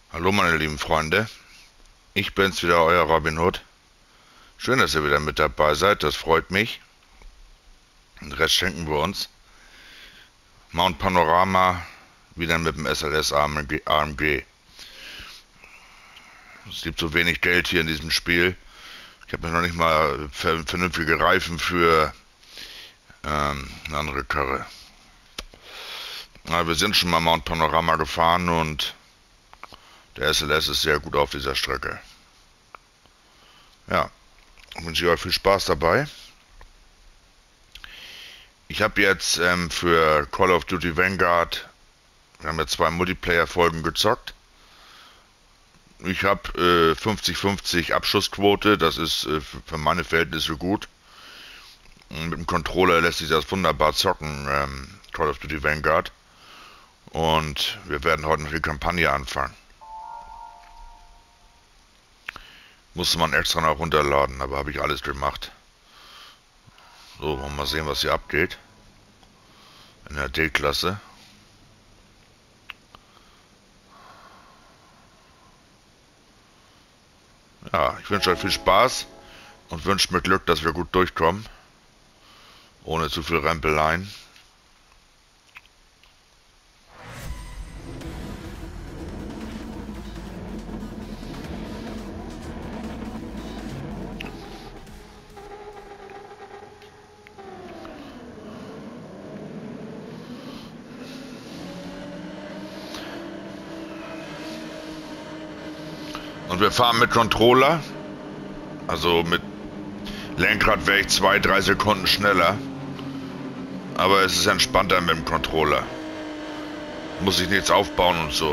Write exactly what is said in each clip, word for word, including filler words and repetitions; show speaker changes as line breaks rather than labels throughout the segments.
Hallo meine lieben Freunde, ich bin's wieder, euer Robin Hood. Schön, dass ihr wieder mit dabei seid, das freut mich. Den Rest schenken wir uns. Mount Panorama, wieder mit dem S L S A M G. Es gibt so wenig Geld hier in diesem Spiel. Ich habe mir noch nicht mal vernünftige Reifen für ähm, eine andere Karre. Na, wir sind schon mal Mount Panorama gefahren und der S L S ist sehr gut auf dieser Strecke. Ja, wünsche ich euch viel Spaß dabei. Ich habe jetzt ähm, für Call of Duty Vanguard, wir haben ja zwei Multiplayer-Folgen gezockt. Ich habe äh, fünfzig fünfzig Abschussquote, das ist äh, für meine Verhältnisse gut. Und mit dem Controller lässt sich das wunderbar zocken, ähm, Call of Duty Vanguard. Und wir werden heute noch die Kampagne anfangen. Musste man extra noch runterladen, aber habe ich alles gemacht. So, wollen wir mal sehen, was hier abgeht. In der D-Klasse. Ja, ich wünsche euch viel Spaß und wünsche mir Glück, dass wir gut durchkommen. Ohne zu viel Rempeleien. Und wir fahren mit Controller. Also mit Lenkrad wäre ich zwei, drei Sekunden schneller. Aber es ist entspannter mit dem Controller. Muss ich nichts aufbauen und so.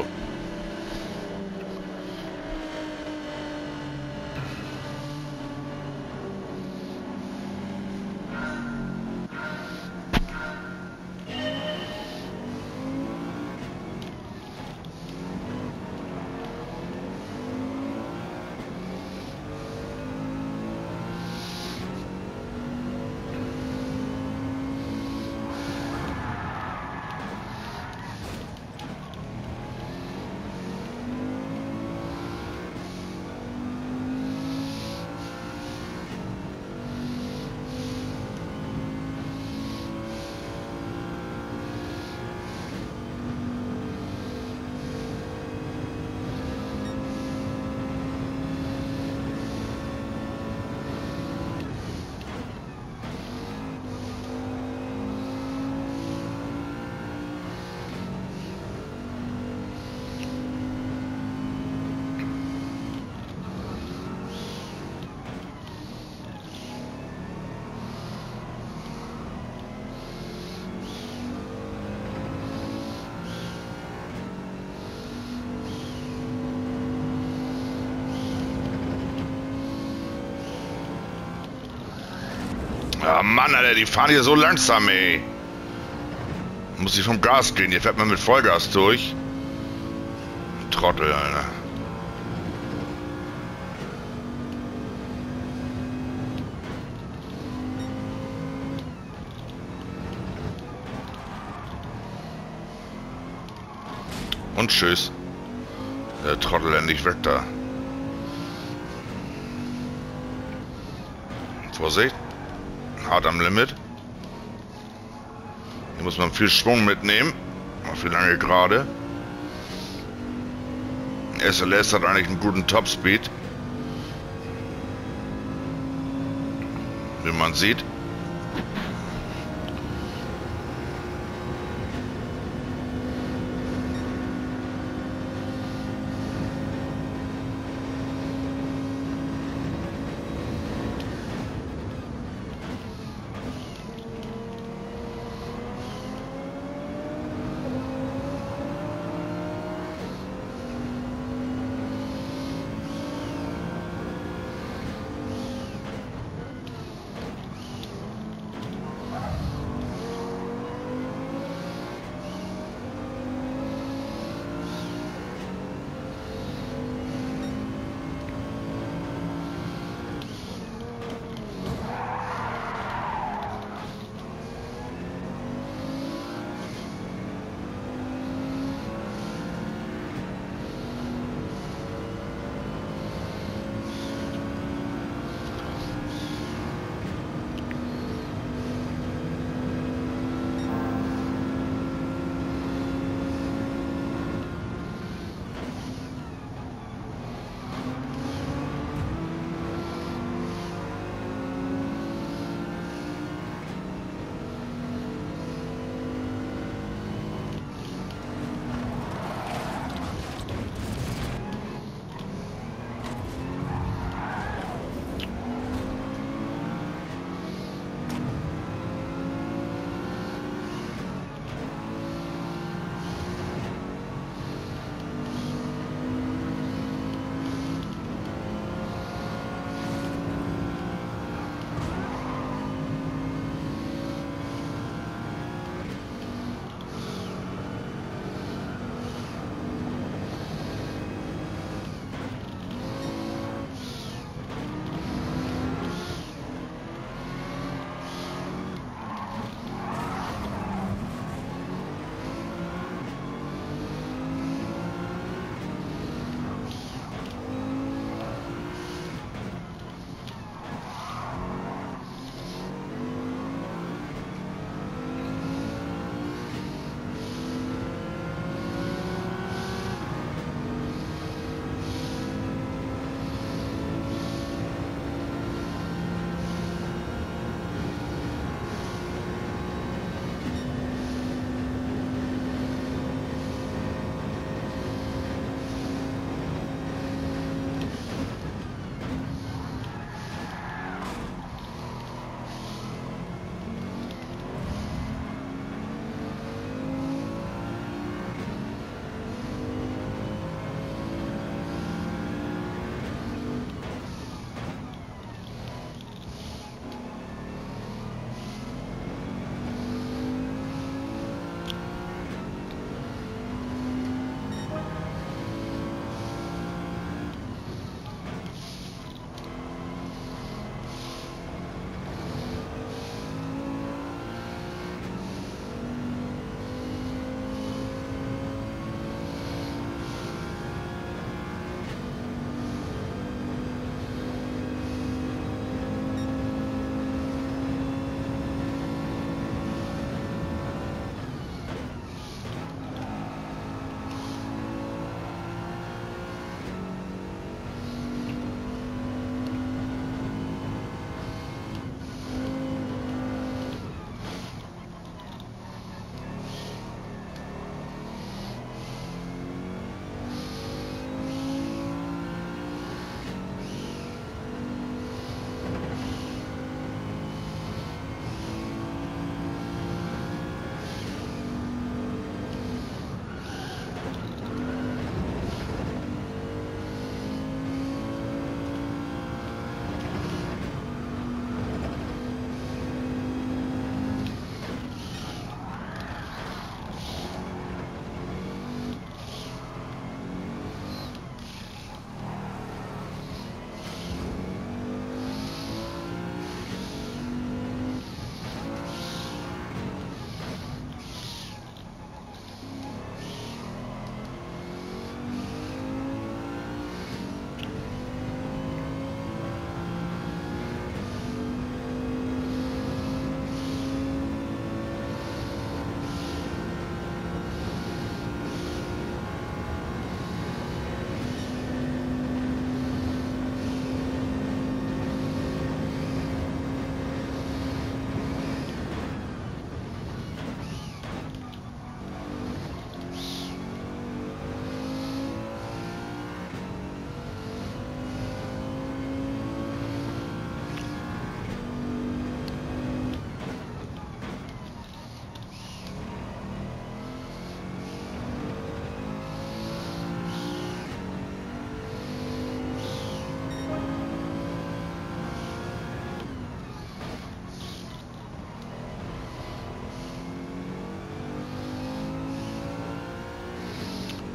Ah, Mann, Alter, die fahren hier so langsam, ey. Muss ich vom Gas gehen, hier fährt man mit Vollgas durch. Trottel, Alter. Und tschüss. Der Trottel endlich weg da. Vorsicht. Hart am Limit. Hier muss man viel Schwung mitnehmen. Für lange gerade. S L S hat eigentlich einen guten Topspeed. Wie man sieht.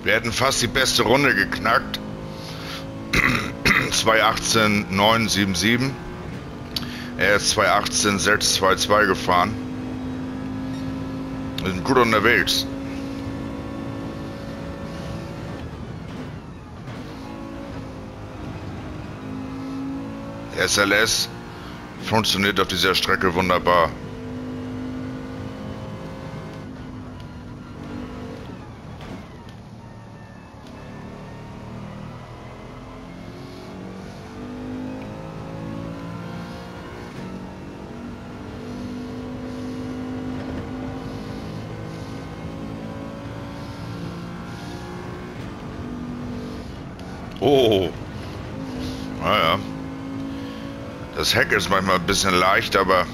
Wir hätten fast die beste Runde geknackt. zwei achtzehn neun sieben sieben. Er ist zwei achtzehn sechs zwei zwei gefahren. Wir sind gut unterwegs. S L S funktioniert auf dieser Strecke wunderbar. Oh, naja. Das Heck ist manchmal ein bisschen leicht, aber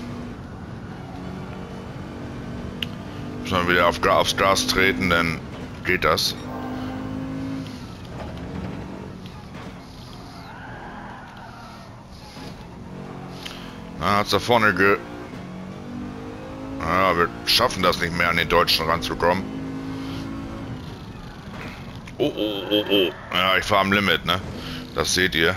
muss man wieder auf, aufs Gas treten, dann geht das. Na, hat's da vorne ge... Ja, wir schaffen das nicht mehr, an den Deutschen ranzukommen. Oh, oh, oh, oh. Ja, ich fahre am Limit, ne? Das seht ihr.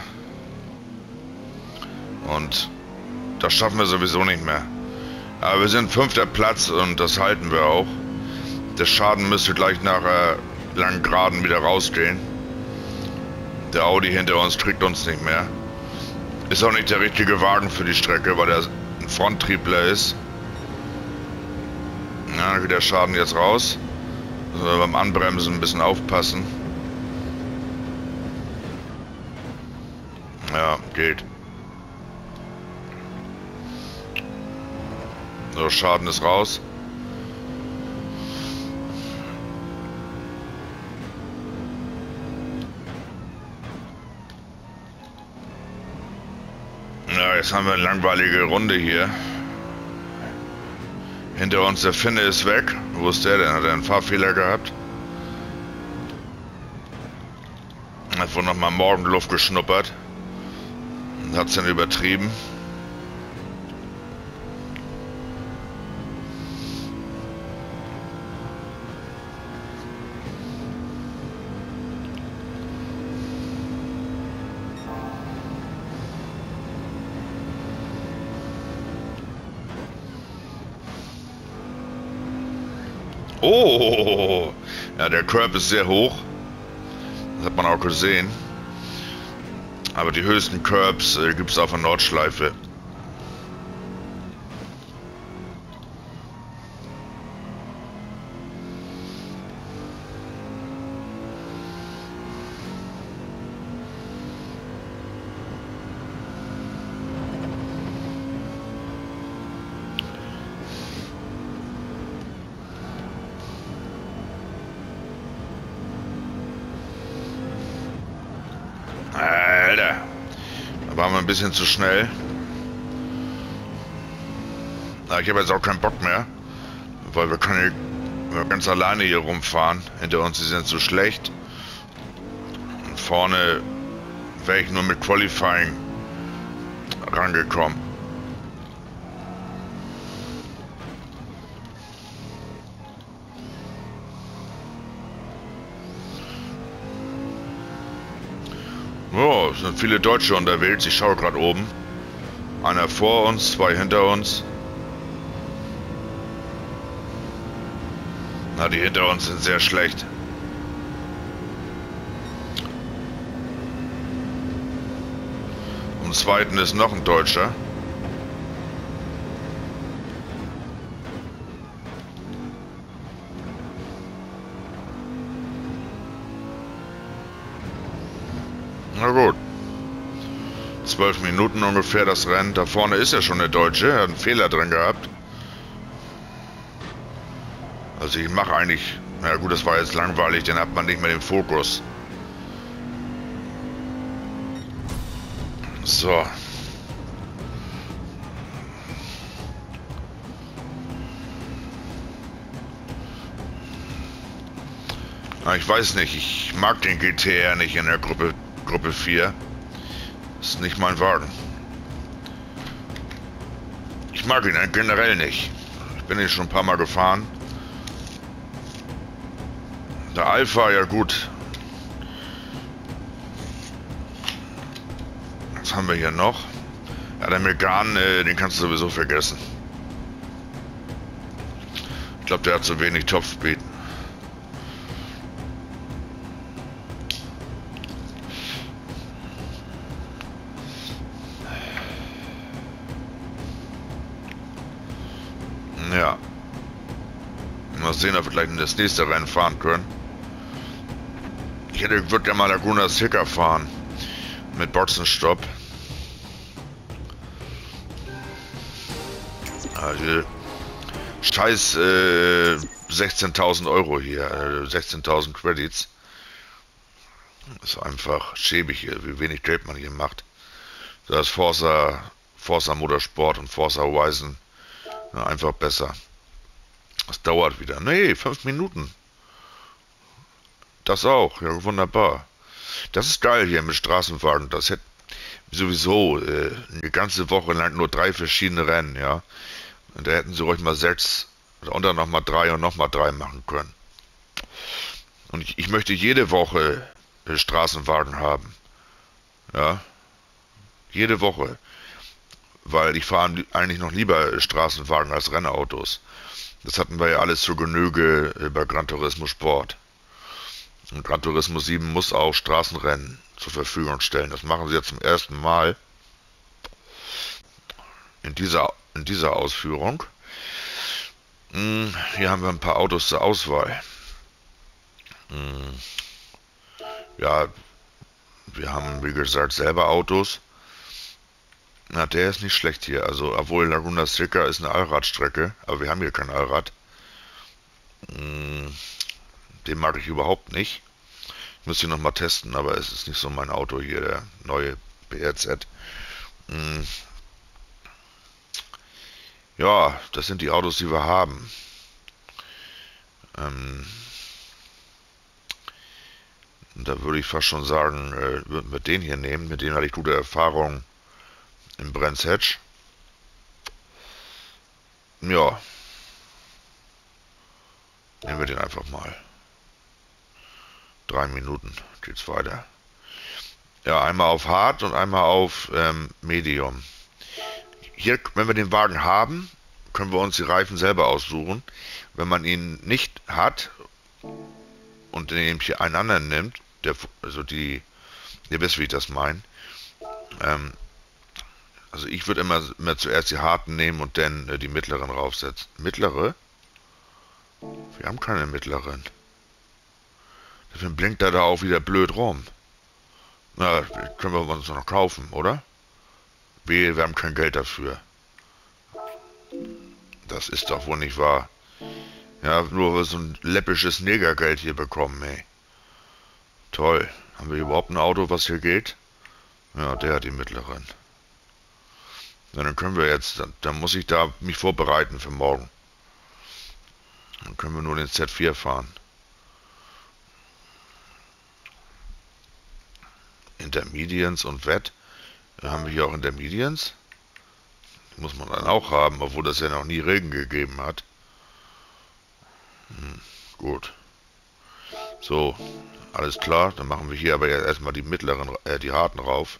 Und das schaffen wir sowieso nicht mehr. Aber wir sind fünfter Platz und das halten wir auch. Der Schaden müsste gleich nach äh, langen Geraden wieder rausgehen. Der Audi hinter uns kriegt uns nicht mehr. Ist auch nicht der richtige Wagen für die Strecke, weil er ein Fronttriebler ist. Ja, dann geht der Schaden jetzt raus. Müssen wir beim Anbremsen ein bisschen aufpassen. Ja, geht. So, Schaden ist raus. Ja, jetzt haben wir eine langweilige Runde hier. Hinter uns der Finne ist weg. Wo ist der denn? Hat er einen Fahrfehler gehabt? Hat wohl nochmal Morgenluft geschnuppert. Hat es dann übertrieben. Oh, ja, der Curb ist sehr hoch. Das hat man auch gesehen. Aber die höchsten Curbs äh, gibt es auf der Nordschleife. Alter, da waren wir ein bisschen zu schnell. Na, ich habe jetzt auch keinen Bock mehr, weil wir können hier ganz alleine hier rumfahren. Hinter uns, die sind zu schlecht. Und vorne wäre ich nur mit Qualifying rangekommen. Oh, es sind viele Deutsche unterwegs. Ich schaue gerade oben. Einer vor uns, zwei hinter uns. Na, die hinter uns sind sehr schlecht. Am zweiten ist noch ein Deutscher. Na gut. Zwölf Minuten ungefähr das Rennen. Da vorne ist ja schon der Deutsche. Er hat einen Fehler drin gehabt. Also ich mache eigentlich... Na gut, das war jetzt langweilig. Dann hat man nicht mehr den Fokus. So. Na, ich weiß nicht. Ich mag den G T R nicht in der Gruppe... Gruppe vier. Ist nicht mein Wagen. Ich mag ihn generell nicht. Ich bin ihn schon ein paar Mal gefahren. Der Alpha, ja gut. Was haben wir hier noch? Ja, der Megan, äh, den kannst du sowieso vergessen. Ich glaube, der hat zu wenig Topspeed. Ja. Mal sehen, ob wir gleich in das nächste Rennen fahren können. Ich hätte, würde ja mal Laguna Seca fahren. Mit Boxenstopp. Also, scheiß äh, sechzehntausend Euro hier. Äh, sechzehntausend Credits. Das ist einfach schäbig, wie wenig Geld man hier macht. Da ist Forza, Forza Motorsport und Forza Horizon ja, einfach besser. Das dauert wieder. Nee, fünf Minuten. Das auch, ja wunderbar. Das ist geil hier mit Straßenwagen. Das hätte sowieso äh, eine ganze Woche lang nur drei verschiedene Rennen, ja. Und da hätten sie ruhig mal sechs und dann nochmal drei und nochmal drei machen können. Und ich, ich möchte jede Woche äh, Straßenwagen haben. Ja. Jede Woche. Weil ich fahre eigentlich noch lieber Straßenwagen als Rennautos. Das hatten wir ja alles zur Genüge äh, bei Gran Turismo Sport. Und Gran Turismo sieben muss auch Straßenrennen zur Verfügung stellen. Das machen sie jetzt zum ersten Mal in dieser, in dieser Ausführung. Hm, hier haben wir ein paar Autos zur Auswahl. Hm, ja, wir haben wie gesagt selber Autos. Na, der ist nicht schlecht hier. Also, obwohl Laguna Seca ist eine Allradstrecke, aber wir haben hier kein Allrad. Hm, den mag ich überhaupt nicht. Ich muss ihn nochmal testen, aber es ist nicht so mein Auto hier, der neue B R Z. Hm. Ja, das sind die Autos, die wir haben. Ähm, da würde ich fast schon sagen, äh, würden wir den hier nehmen. Mit dem hatte ich gute Erfahrungen im Brands Hatch. Ja. Nehmen wir den einfach mal. Drei Minuten geht's weiter. Ja, einmal auf Hard und einmal auf ähm, Medium. Hier, wenn wir den Wagen haben, können wir uns die Reifen selber aussuchen. Wenn man ihn nicht hat und den hier einen anderen nimmt, der, also die, ihr wisst, wie ich das meine. Ähm, also ich würde immer, immer zuerst die harten nehmen und dann äh, die mittleren raufsetzen. Mittlere? Wir haben keine mittleren. Deswegen blinkt er da auch wieder blöd rum. Na, können wir uns noch kaufen, oder? Wehe, wir haben kein Geld dafür. Das ist doch wohl nicht wahr. Ja, nur weil wir so ein läppisches Negergeld hier bekommen, ey. Toll. Haben wir überhaupt ein Auto, was hier geht? Ja, der hat die mittleren. Ja, dann können wir jetzt, dann, dann muss ich da mich vorbereiten für morgen. Dann können wir nur den Z vier fahren. Intermedians und Wett. Dann haben wir hier auch Intermedians. Die muss man dann auch haben, obwohl das ja noch nie Regen gegeben hat. Hm, gut. So, alles klar. Dann machen wir hier aber jetzt erstmal die mittleren, äh, die harten rauf.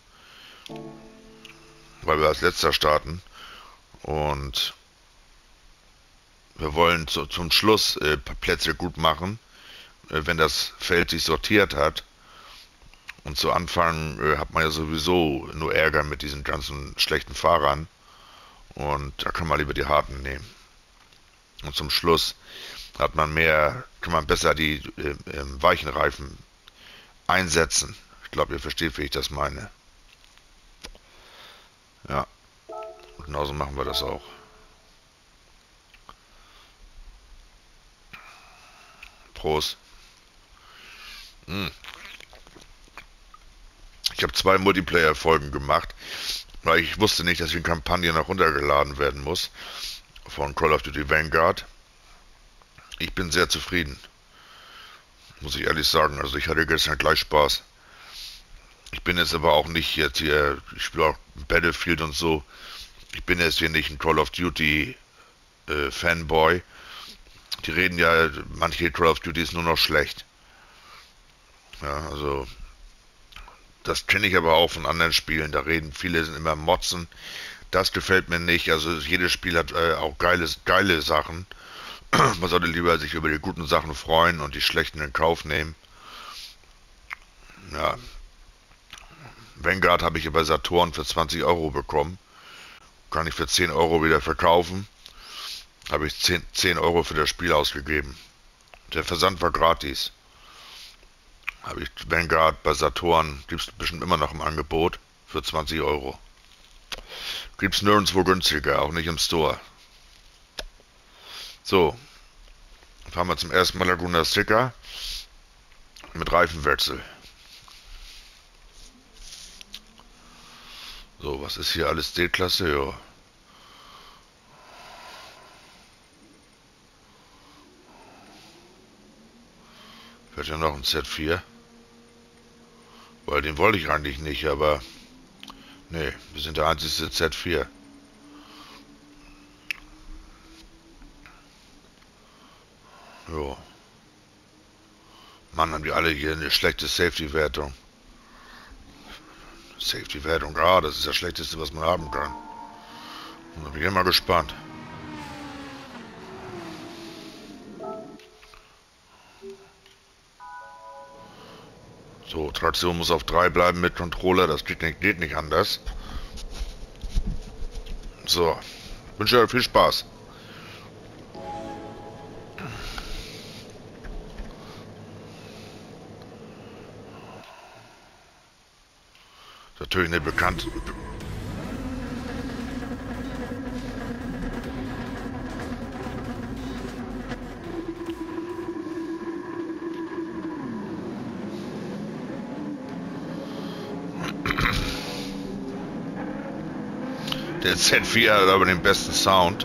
Weil wir als letzter starten. Und wir wollen zu, zum Schluss äh, Plätze gut machen, äh, wenn das Feld sich sortiert hat. Und zu Anfang äh, hat man ja sowieso nur Ärger mit diesen ganzen schlechten Fahrern. Und da kann man lieber die harten nehmen. Und zum Schluss hat man mehr, kann man besser die äh, äh, weichen Reifen einsetzen. Ich glaube, ihr versteht, wie ich das meine. Ja, und genauso machen wir das auch. Prost. Hm. Ich habe zwei Multiplayer-Folgen gemacht, weil ich wusste nicht, dass die Kampagne noch runtergeladen werden muss von Call of Duty Vanguard. Ich bin sehr zufrieden, muss ich ehrlich sagen. Also ich hatte gestern gleich Spaß. Ich bin jetzt aber auch nicht jetzt hier, ich spiele auch Battlefield und so. Ich bin jetzt hier nicht ein Call of Duty äh, Fanboy. Die reden ja, manche Call of Duty ist nur noch schlecht. Ja, also das kenne ich aber auch von anderen Spielen. Da reden viele, sind immer Motzen. Das gefällt mir nicht. Also jedes Spiel hat äh, auch geile, geile Sachen. Man sollte lieber sich über die guten Sachen freuen und die schlechten in Kauf nehmen. Ja, Vanguard habe ich bei Saturn für zwanzig Euro bekommen. Kann ich für zehn Euro wieder verkaufen. Habe ich zehn, zehn Euro für das Spiel ausgegeben. Der Versand war gratis. Habe ich Vanguard bei Saturn, gibt es bestimmt immer noch im Angebot, für zwanzig Euro. Gibt es nirgendwo günstiger, auch nicht im Store. So, fahren wir zum ersten Mal Laguna Seca mit Reifenwechsel. So, was ist hier alles D-Klasse? Ja. Fährt ja noch ein Z vier. Weil den wollte ich eigentlich nicht, aber nee, wir sind der einzige Z vier. Jo. Mann, haben die alle hier eine schlechte Safety-Wertung. Safety-Wertung, ah, das ist das Schlechteste, was man haben kann. Da bin ich immer gespannt. So, Traktion muss auf drei bleiben mit Controller, das geht nicht, geht nicht anders. So, wünsche euch viel Spaß. Natürlich eine bekannte... Der Z vier hat aber den besten Sound.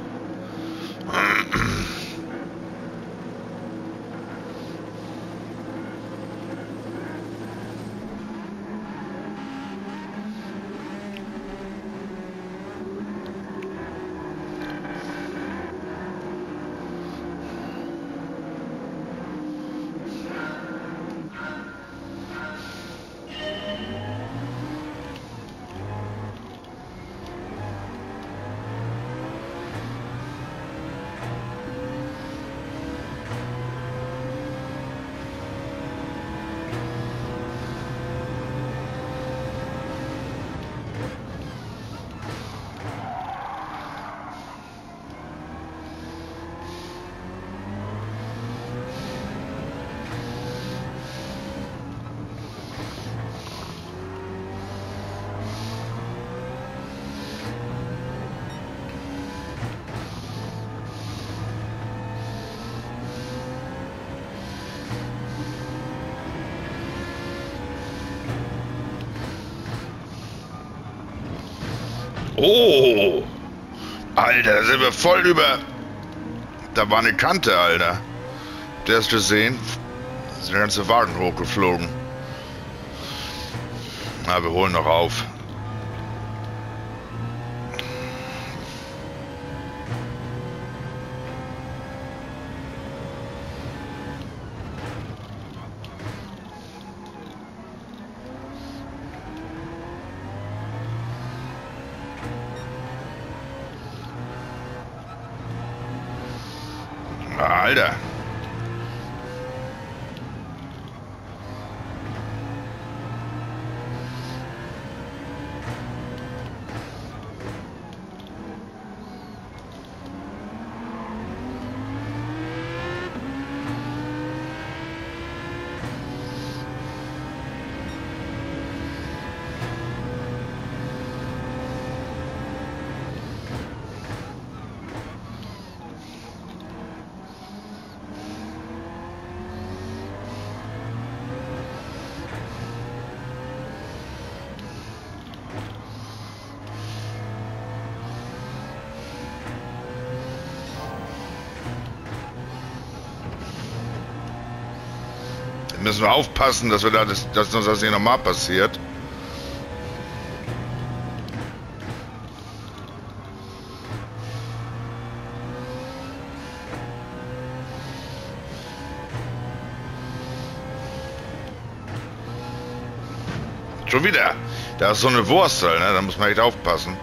Oh! Alter, da sind wir voll über... Da war eine Kante, Alter. Der hast du gesehen? Da ist der ganze Wagen hochgeflogen. Na, wir holen noch auf. Alter. Müssen wir aufpassen, dass wir da das, dass uns das nicht nochmal passiert. schon wieder. Da ist so eine Wurstel, ne? Da muss man echt aufpassen.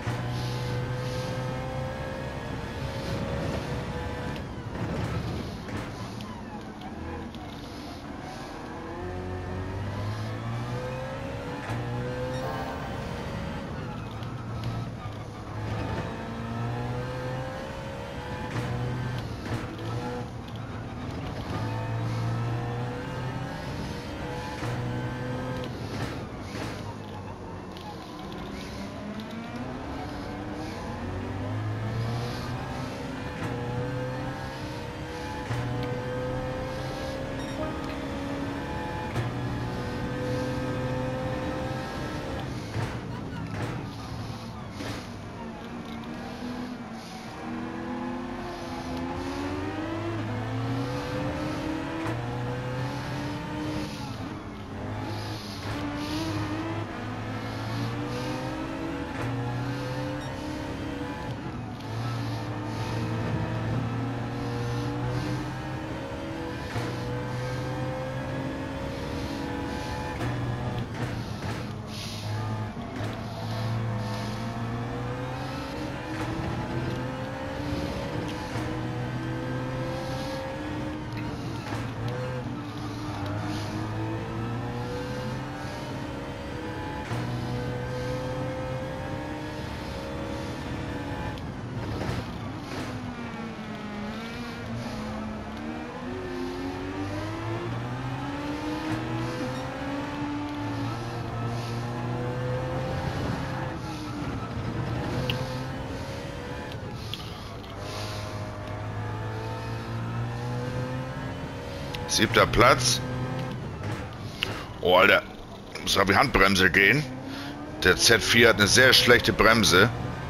Siebter Platz. Oh, Alter. Muss auf die Handbremse gehen. Der Z vier hat eine sehr schlechte Bremse.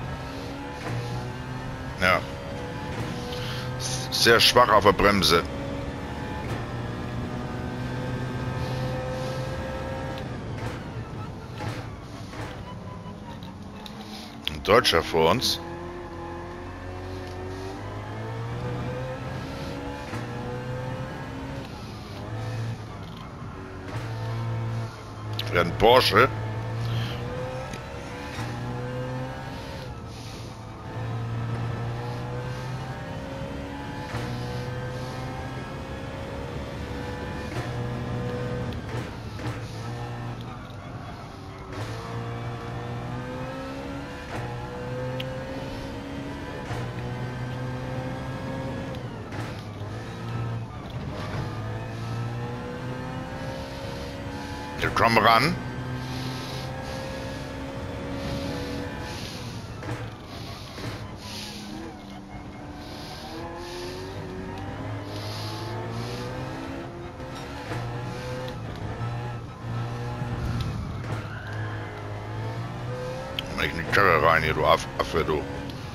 Ja. Sehr schwach auf der Bremse. Ein Deutscher vor uns. Ein Porsche. Wir kommen ran. Mach ich in die Karre rein hier, du Affe, du.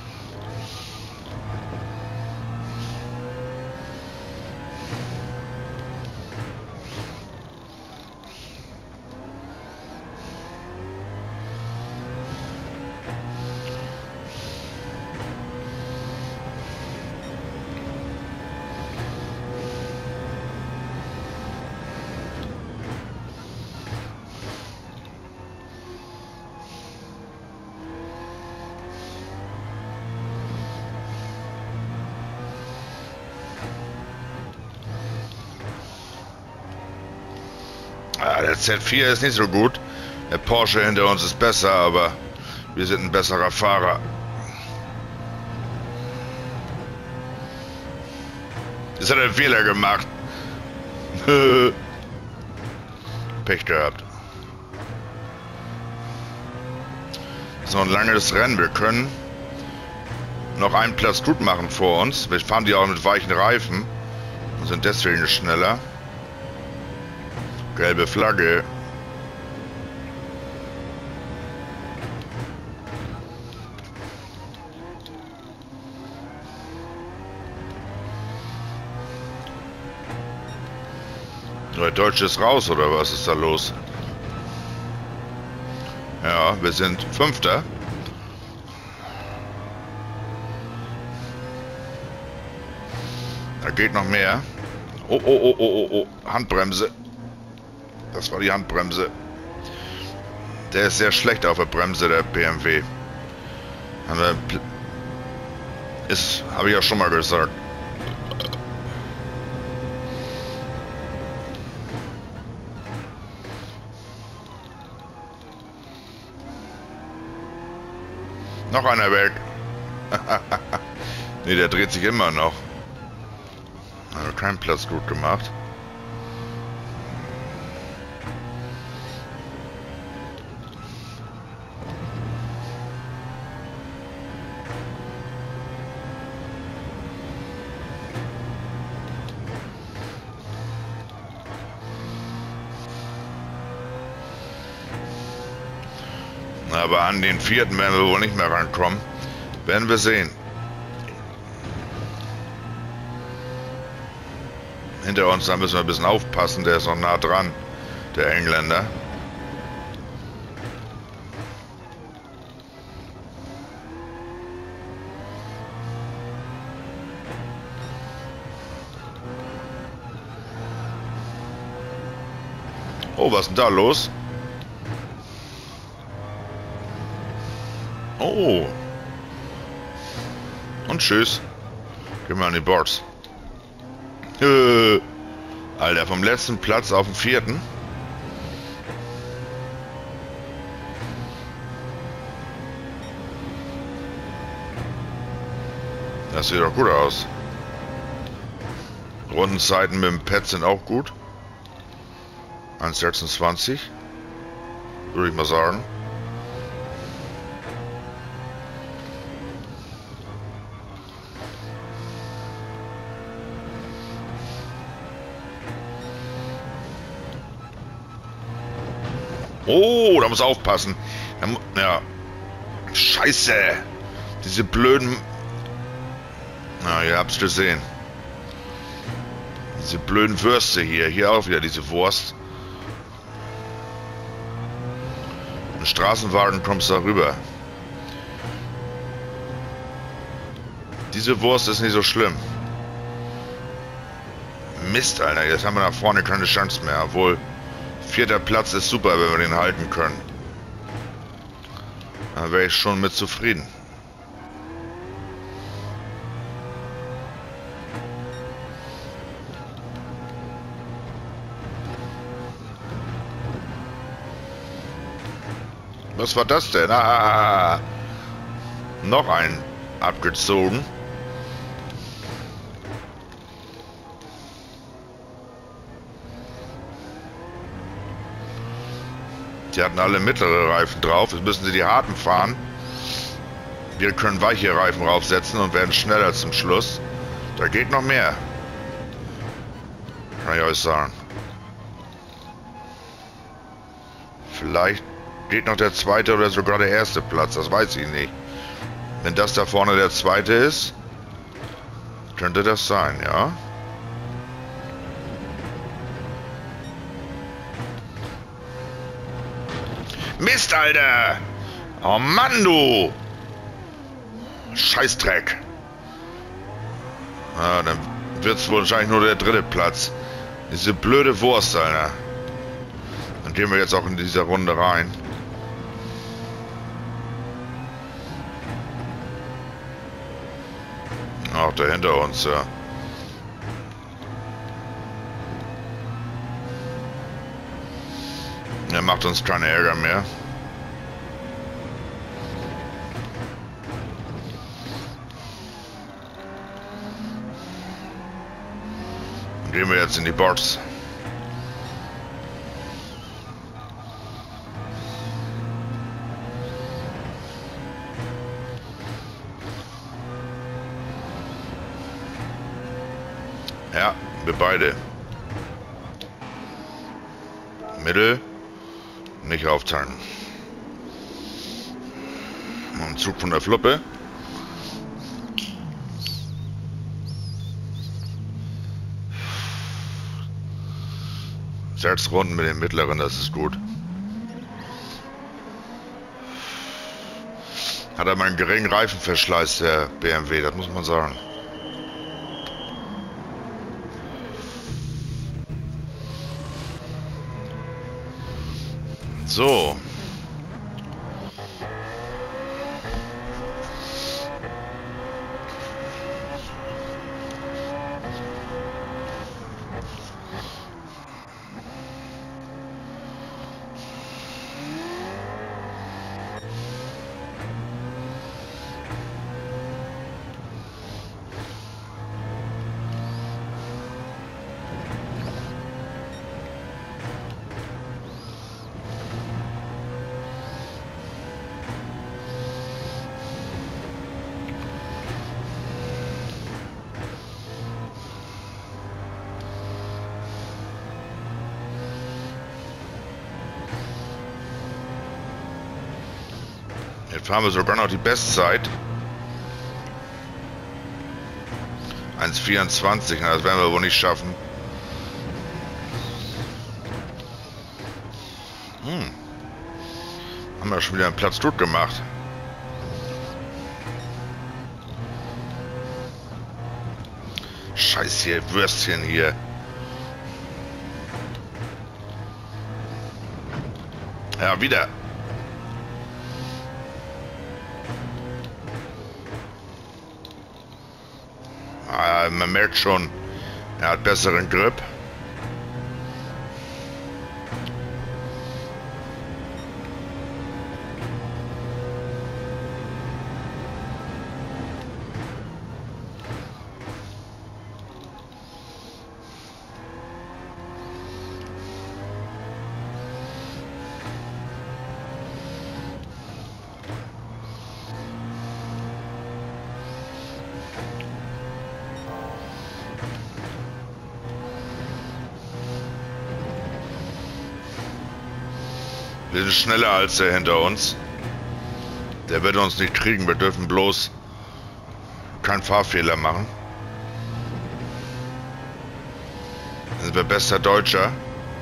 Ah, der Z vier ist nicht so gut. Der Porsche hinter uns ist besser, aber wir sind ein besserer Fahrer. Jetzt hat er einen Fehler gemacht. Pech gehabt. Das ist noch ein langes Rennen. Wir können noch einen Platz gut machen vor uns. Wir fahren die auch mit weichen Reifen und sind deswegen schneller. Gelbe Flagge. Der Deutsche ist raus, oder was ist da los? Ja, wir sind Fünfter. Da geht noch mehr. Oh, oh, oh, oh, oh, oh. Handbremse. Das war die Handbremse. Der ist sehr schlecht auf der Bremse, der B M W. Ist, habe ich ja schon mal gesagt. Noch einer weg. Ne, der dreht sich immer noch. Also keinen Platz gut gemacht. Aber an den vierten werden wir wohl nicht mehr rankommen. Werden wir sehen. Hinter uns, da müssen wir ein bisschen aufpassen. Der ist noch nah dran, der Engländer. Oh, was ist denn da los? Oh. Und tschüss. Gehen wir an die Boards. Äh. Alter, vom letzten Platz auf den vierten. Das sieht doch gut aus. Rundenzeiten mit dem Pad sind auch gut. eins sechsundzwanzig. Würde ich mal sagen. Oh, da muss aufpassen. Ja. Scheiße. Diese blöden... Na, ihr habt's gesehen. Diese blöden Würste hier. Hier auch wieder diese Wurst. Im Straßenwagen kommst du da rüber. Diese Wurst ist nicht so schlimm. Mist, Alter. Jetzt haben wir nach vorne keine Chance mehr. Obwohl... Vierter Platz ist super, wenn wir den halten können. Da wäre ich schon mit zufrieden. Was war das denn? Ah, noch ein abgezogen. Die hatten alle mittlere Reifen drauf. Jetzt müssen sie die harten fahren. Wir können weiche Reifen draufsetzen und werden schneller zum Schluss. Da geht noch mehr. Kann ich euch sagen. Vielleicht geht noch der zweite oder sogar der erste Platz. Das weiß ich nicht. Wenn das da vorne der zweite ist, könnte das sein, ja? Mist, Alter! Oh Mann, du! Scheißdreck! Ah, dann wird's wohl wahrscheinlich nur der dritte Platz. Diese blöde Wurst, Alter. Dann gehen wir jetzt auch in diese Runde rein. Ach, der hinter uns, ja. Er macht uns keinen Ärger mehr. Dann gehen wir jetzt in die Box. Ja, wir beide. Mittel. Nicht aufteilen. Ein Zug von der Fluppe. Sechs Runden mit dem mittleren, das ist gut. Hat er mal einen geringen Reifenverschleiß, der B M W, das muss man sagen. So. Jetzt fahren wir sogar noch die Bestzeit. eins vierundzwanzig, das werden wir wohl nicht schaffen. Hm. Haben wir schon wieder einen Platz gut gemacht. Scheiß hier, Würstchen hier. Ja, wieder. Ah, man merkt schon, er hat besseren Grip. Wir sind schneller als der hinter uns. Der wird uns nicht kriegen. Wir dürfen bloß keinen Fahrfehler machen. Dann sind wir bester Deutscher.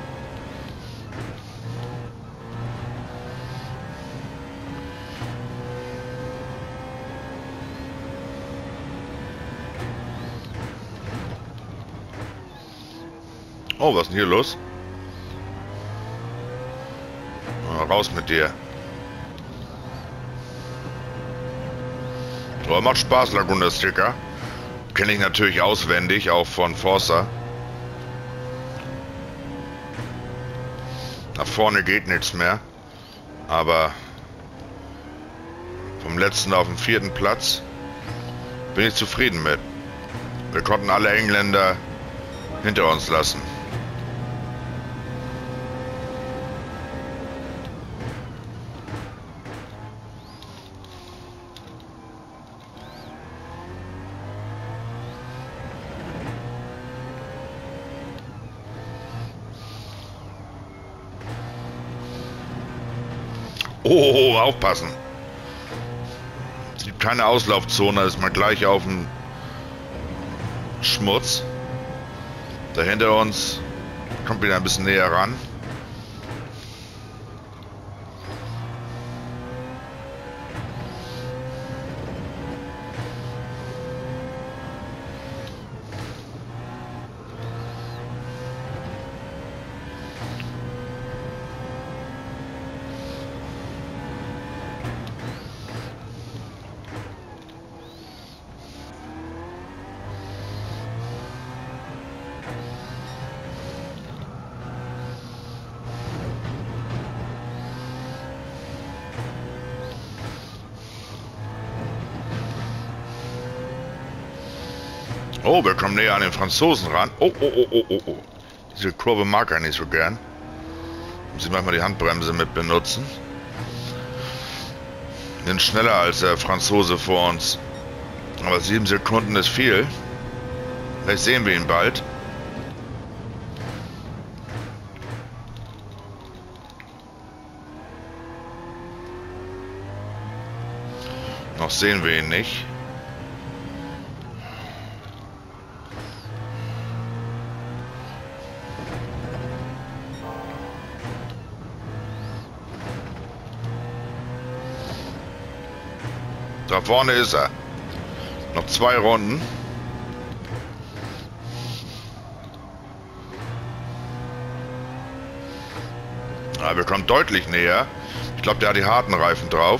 Oh, was ist denn hier los? Raus mit dir. Aber macht Spaß, Laguna Seca. Kenne ich natürlich auswendig, auch von Forza. Nach vorne geht nichts mehr. Aber vom letzten auf den vierten Platz bin ich zufrieden mit. Wir konnten alle Engländer hinter uns lassen. Oh, aufpassen. Es gibt keine Auslaufzone, da ist man gleich auf dem Schmutz. Da hinter uns kommt wieder ein bisschen näher ran. Oh, wir kommen näher an den Franzosen ran. Oh, oh, oh, oh, oh, oh. Diese Kurve mag er nicht so gern. Muss ich manchmal die Handbremse mit benutzen. Wir sind schneller als der Franzose vor uns. Aber sieben Sekunden ist viel. Vielleicht sehen wir ihn bald. Noch sehen wir ihn nicht. Da vorne ist er. Noch zwei Runden. Ja, wir kommen deutlich näher. Ich glaube, der hat die harten Reifen drauf.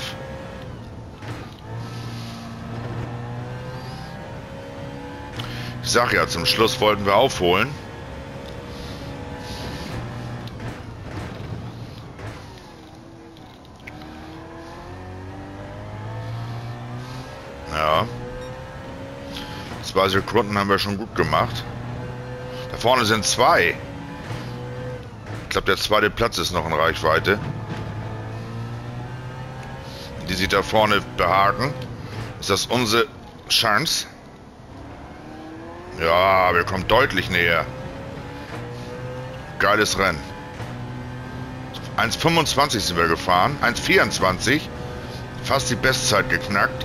Ich sag ja, zum Schluss wollten wir aufholen. Ja. Zwei Sekunden haben wir schon gut gemacht. Da vorne sind zwei. Ich glaube, der zweite Platz ist noch in Reichweite. Die sich da vorne behaken. Ist das unsere Chance? Ja, wir kommen deutlich näher. Geiles Rennen. eins fünfundzwanzig sind wir gefahren. eins vierundzwanzig. fast die Bestzeit geknackt.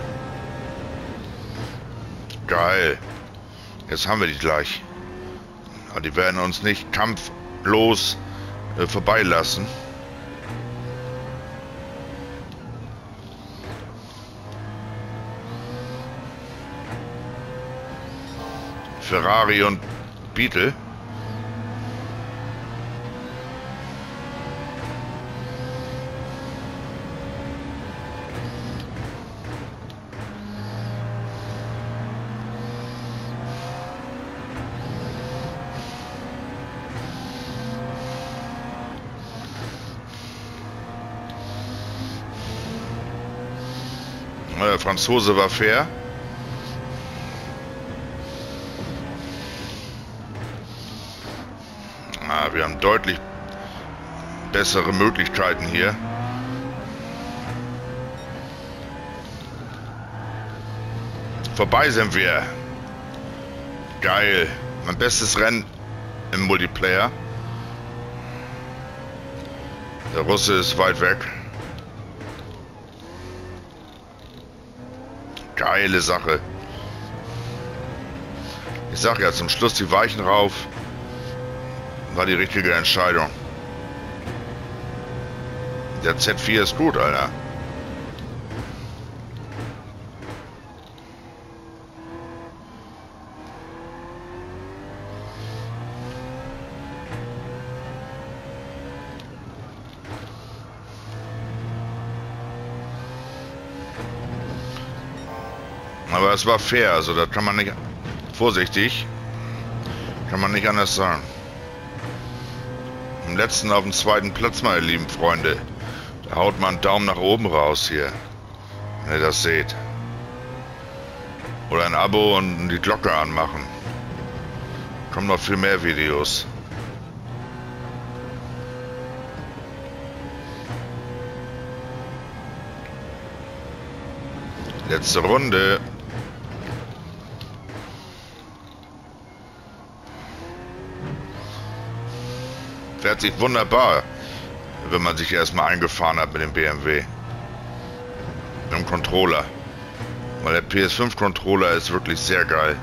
Geil. Jetzt haben wir die gleich. Aber die werden uns nicht kampflos äh, vorbeilassen. Ferrari und Beetle. Der Franzose war fair. Ah, wir haben deutlich bessere Möglichkeiten hier. Vorbei sind wir. Geil. Mein bestes Rennen im Multiplayer. Der Russe ist weit weg. Geile Sache. Ich sag ja, zum Schluss die Weichen rauf. War die richtige Entscheidung. Der Z vier ist gut, Alter. Aber es war fair, also da kann man nicht... Vorsichtig. Kann man nicht anders sagen. Im letzten auf dem zweiten Platz, meine lieben Freunde. Da haut man einen Daumen nach oben raus hier. Wenn ihr das seht. Oder ein Abo und die Glocke anmachen. Kommen noch viel mehr Videos. Letzte Runde. Fährt sich wunderbar, wenn man sich erstmal eingefahren hat mit dem B M W. Mit dem Controller. Weil der P S fünf Controller ist wirklich sehr geil.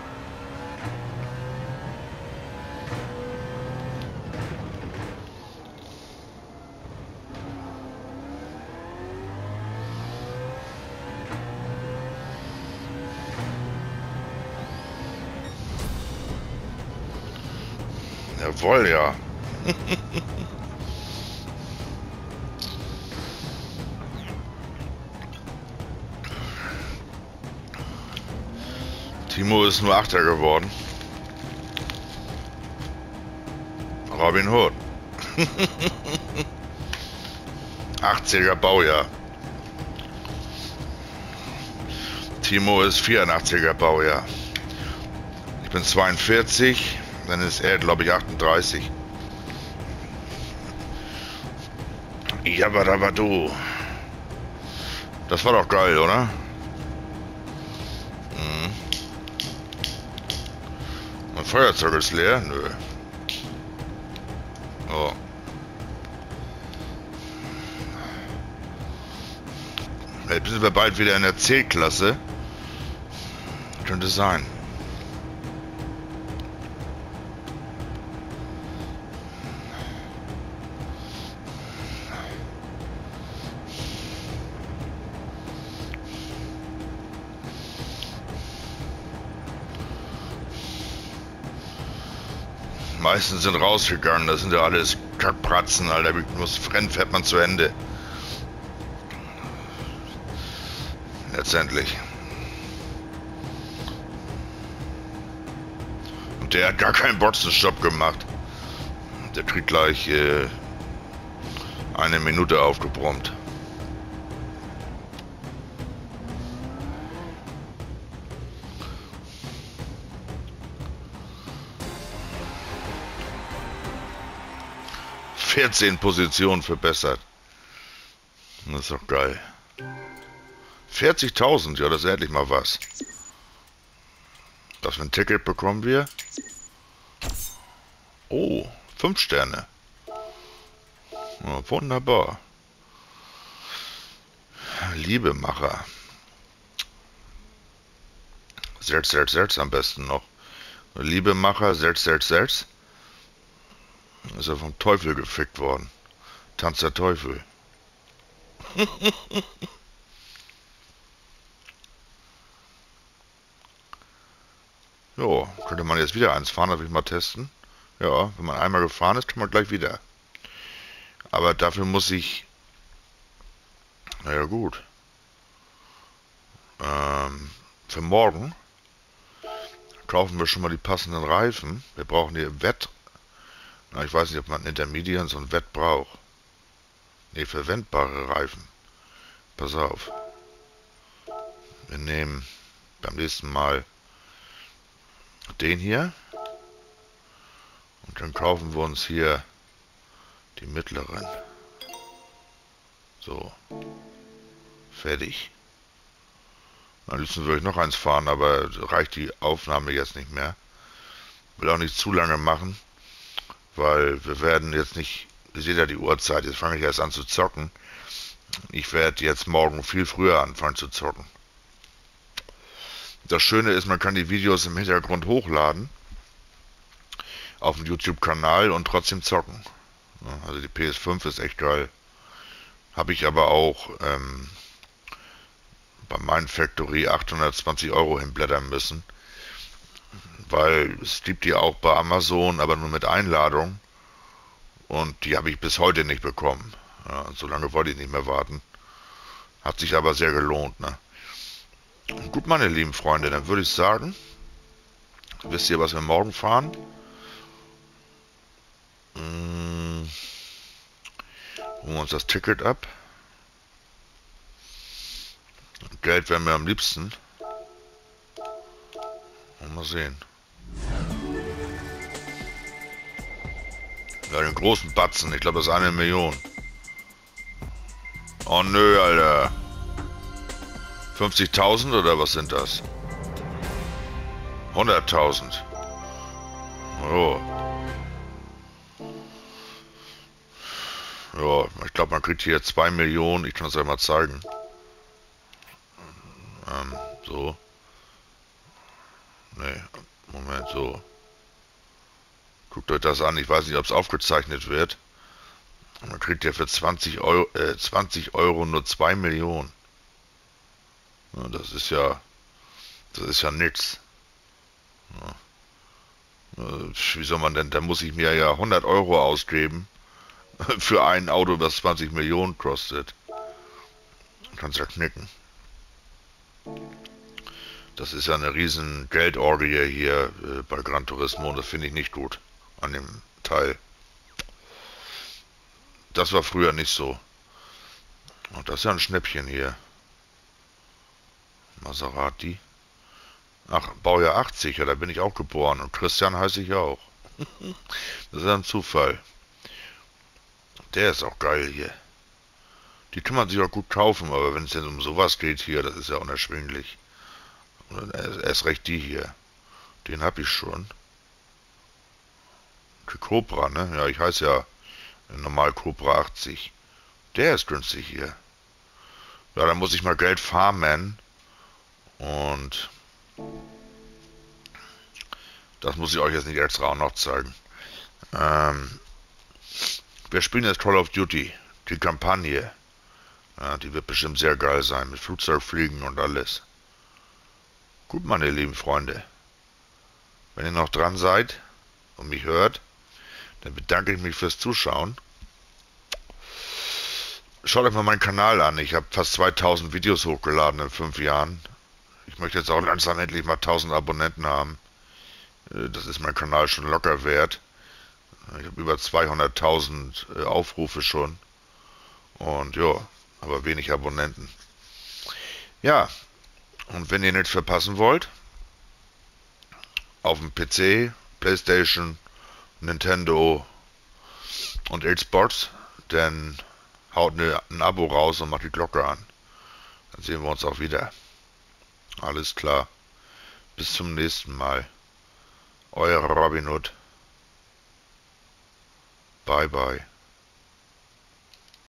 Jawohl, ja. Timo ist nur Achter geworden. Robin Hood. achtziger Baujahr. Timo ist vierundachtziger Baujahr. Ich bin zweiundvierzig, dann ist er, glaube ich, achtunddreißig. Ja, aber, aber du. Das war doch geil, oder? Hm. Mein Feuerzeug ist leer? Nö. Oh. Jetzt sind wir bald wieder in der C-Klasse. Könnte sein. Meisten sind rausgegangen, das sind ja alles Kackpratzen, Alter. Muss Rennen fährt man zu Ende. Letztendlich. Und der hat gar keinen Boxenstopp gemacht. Der kriegt gleich äh, eine Minute aufgebrummt. vierzehn Positionen verbessert. Das ist doch geil. vierzigtausend, ja, das ist endlich mal was. Was für ein Ticket bekommen wir? Oh, fünf Sterne. Ja, wunderbar. Liebemacher. Selz, Selz, Selz am besten noch. Liebemacher, Selz, Selz, Selz. Ist er vom Teufel gefickt worden. Tanz der Teufel. Jo, könnte man jetzt wieder eins fahren, darf ich mal testen? Ja, wenn man einmal gefahren ist, kann man gleich wieder. Aber dafür muss ich... Naja gut. Ähm, für morgen kaufen wir schon mal die passenden Reifen. Wir brauchen hier Wett. Na, ich weiß nicht, ob man einen Intermediate und Wett braucht. Ne, verwendbare Reifen. Pass auf. Wir nehmen beim nächsten Mal den hier. Und dann kaufen wir uns hier die mittleren. So. Fertig. Am liebsten würde ich noch eins fahren, aber reicht die Aufnahme jetzt nicht mehr. Will auch nicht zu lange machen, weil wir werden jetzt nicht, ihr seht ja die Uhrzeit, jetzt fange ich erst an zu zocken. Ich werde jetzt morgen viel früher anfangen zu zocken. Das Schöne ist, man kann die Videos im Hintergrund hochladen auf dem YouTube-Kanal und trotzdem zocken. Also die P S fünf ist echt geil. Habe ich aber auch ähm, bei meinem Factory achthundertzwanzig Euro hinblättern müssen, weil es gibt die auch bei Amazon, aber nur mit Einladung, und die habe ich bis heute nicht bekommen. Ja, so lange wollte ich nicht mehr warten. Hat sich aber sehr gelohnt, ne? Gut, meine lieben Freunde, dann würde ich sagen, wisst ihr, was wir morgen fahren? Hm, holen wir uns das Ticket ab. Geld wäre mir am liebsten. Mal sehen. Ja, den großen Batzen. Ich glaube, das ist eine Million. Oh nö, Alter. fünfzigtausend oder was sind das? hunderttausend. Oh. Ja, ich glaube, man kriegt hier zwei Millionen. Ich kann es euch mal zeigen. Ähm, so. Nee, Moment, so. Guckt euch das an. Ich weiß nicht, ob es aufgezeichnet wird. Man kriegt ja für zwanzig Euro, äh, zwanzig Euro nur zwei Millionen. Ja, das ist ja, das ist ja nix. Ja. Wie soll man denn, da muss ich mir ja hundert Euro ausgeben für ein Auto, das zwanzig Millionen kostet. Kannst ja knicken. Das ist ja eine riesen Geldorgie hier äh, bei Gran Turismo, und das finde ich nicht gut an dem Teil. Das war früher nicht so. Und das ist ja ein Schnäppchen hier. Maserati. Ach, Baujahr achtzig, ja, da bin ich auch geboren. Und Christian heiße ich auch. Das ist ja ein Zufall. Der ist auch geil hier. Die kann man sich auch gut kaufen, aber wenn es denn um sowas geht hier, das ist ja unerschwinglich. Und erst recht die hier. Den habe ich schon. Cobra, ne? Ja, ich heiße ja normal Cobra achtzig. Der ist günstig hier. Ja, da muss ich mal Geld farmen. Und das muss ich euch jetzt nicht extra auch noch zeigen. Ähm, wir spielen jetzt Call of Duty. Die Kampagne. Ja, die wird bestimmt sehr geil sein. Mit Flugzeugfliegen und alles. Gut, meine lieben Freunde. Wenn ihr noch dran seid und mich hört, dann bedanke ich mich fürs Zuschauen. Schaut euch mal meinen Kanal an. Ich habe fast zweitausend Videos hochgeladen in fünf Jahren. Ich möchte jetzt auch langsam endlich mal tausend Abonnenten haben. Das ist mein Kanal schon locker wert. Ich habe über zweihunderttausend Aufrufe schon. Und ja, aber wenig Abonnenten. Ja, und wenn ihr nichts verpassen wollt, auf dem P C, PlayStation, Nintendo und Xbox, dann haut ne, ein Abo raus und macht die Glocke an. Dann sehen wir uns auch wieder. Alles klar. Bis zum nächsten Mal. Euer Robin Hood. Bye bye.